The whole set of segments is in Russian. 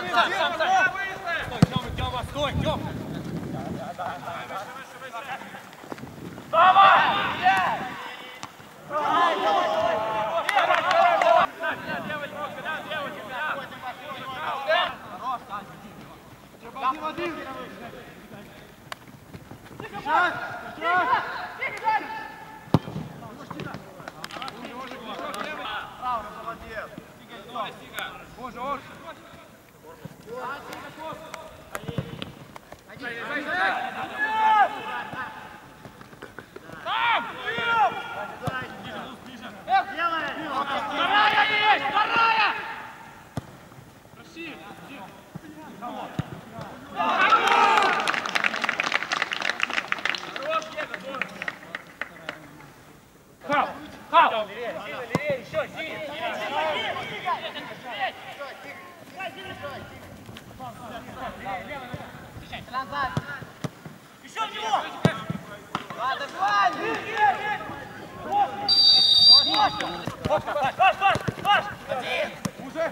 Стой, Тёма, стой, Тёма! Еще в него! Ладно, Вань! Паш! Один! Уже!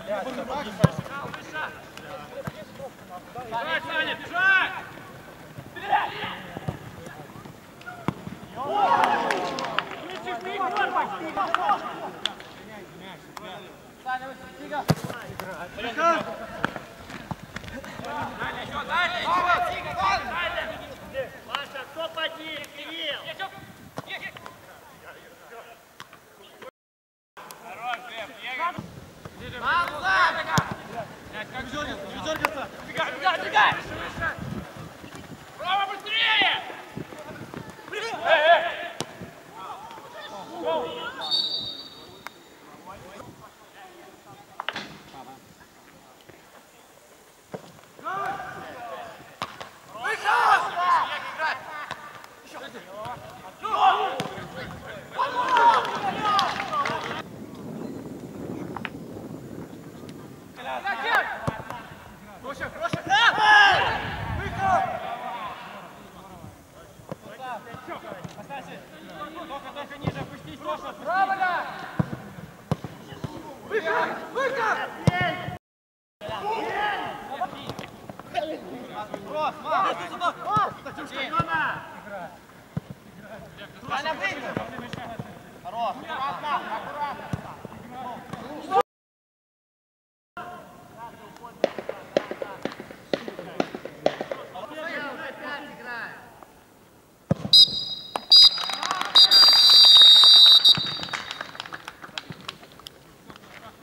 Бежать, Саня, бежать! Стреляй! Саня, Тига! Дальше, еще, дальше! Паша, кто под ним? Кирилл! Хорош, Глеб, бегаем! Назад! Бегай! Право, быстрее! Только ниже опустись, Тоша! Правильно! Выход! Брос, мам! Хорош! Аккуратно!